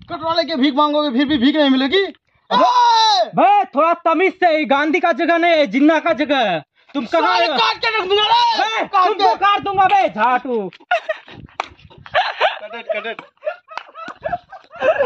कटवा के भीख मांगोगे फिर भी भीख नहीं मिलेगी। भाई थोड़ा तमीज से, गांधी का जगह नहीं है, जिन्ना का जगह है। तुम कहाँ काट के रख दूंगा रे, तुमको काट दूंगा बे झाटू।